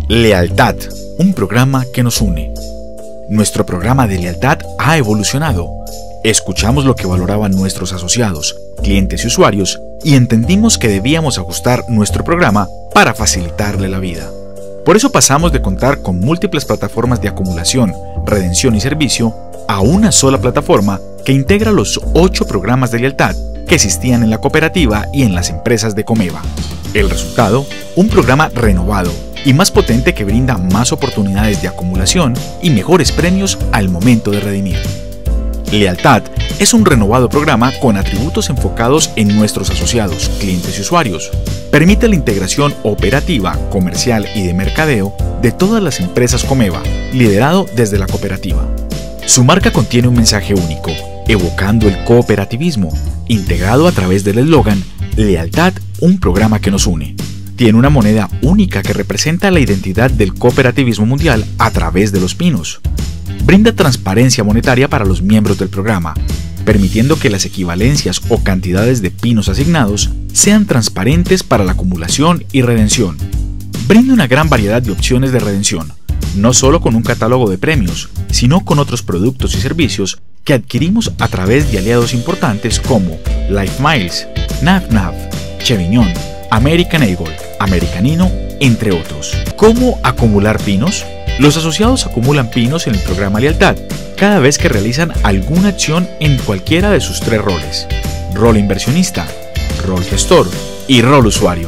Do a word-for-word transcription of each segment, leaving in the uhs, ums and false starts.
Lealtad, un programa que nos une. Nuestro programa de lealtad ha evolucionado. Escuchamos lo que valoraban nuestros asociados, clientes y usuarios y entendimos que debíamos ajustar nuestro programa para facilitarle la vida. Por eso pasamos de contar con múltiples plataformas de acumulación, redención y servicio a una sola plataforma que integra los ocho programas de lealtad que existían en la cooperativa y en las empresas de Comeva. El resultado, un programa renovado y más potente que brinda más oportunidades de acumulación y mejores premios al momento de redimir. Lealtad es un renovado programa con atributos enfocados en nuestros asociados, clientes y usuarios. Permite la integración operativa, comercial y de mercadeo de todas las empresas Comeva, liderado desde la cooperativa. Su marca contiene un mensaje único, evocando el cooperativismo, integrado a través del eslogan Lealtad, un programa que nos une. Tiene una moneda única que representa la identidad del cooperativismo mundial a través de los pinos. Brinda transparencia monetaria para los miembros del programa, permitiendo que las equivalencias o cantidades de pinos asignados sean transparentes para la acumulación y redención. Brinda una gran variedad de opciones de redención, no solo con un catálogo de premios, sino con otros productos y servicios que adquirimos a través de aliados importantes como Life Miles, NavNav, Chevignon, American Eagle, Americanino, entre otros. ¿Cómo acumular pinos? Los asociados acumulan pinos en el programa Lealtad cada vez que realizan alguna acción en cualquiera de sus tres roles: rol inversionista, rol gestor y rol usuario.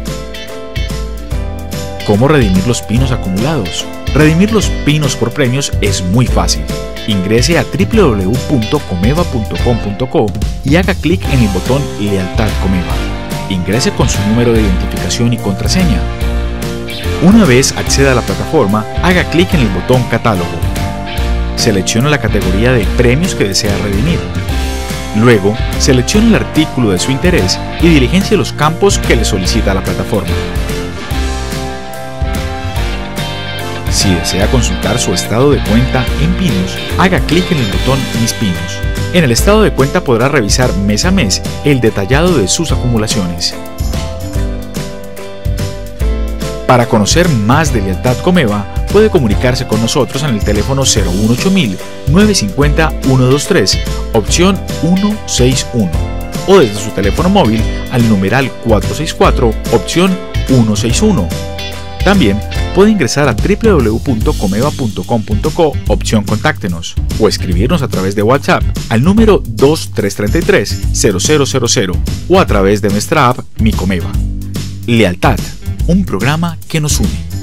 ¿Cómo redimir los pinos acumulados? Redimir los pinos por premios es muy fácil. Ingrese a w w w punto comeva punto com punto co y haga clic en el botón Lealtad Comeva. Ingrese con su número de identificación y contraseña. Una vez acceda a la plataforma, haga clic en el botón Catálogo. Seleccione la categoría de premios que desea redimir. Luego, seleccione el artículo de su interés y diligencie los campos que le solicita la plataforma. Si desea consultar su estado de cuenta en pinos, haga clic en el botón Mis pinos. En el estado de cuenta podrá revisar mes a mes el detallado de sus acumulaciones. Para conocer más de Lealtad Comeva, puede comunicarse con nosotros en el teléfono cero uno ocho mil, nueve cinco cero, uno dos tres, opción ciento sesenta y uno, o desde su teléfono móvil al numeral cuatrocientos sesenta y cuatro, opción ciento sesenta y uno. También puede ingresar a w w w punto comeva punto com punto co, opción Contáctenos, o escribirnos a través de WhatsApp al número dos tres tres tres, cero cero cero cero o a través de nuestra app Mi Comeva. Lealtad, un programa que nos une.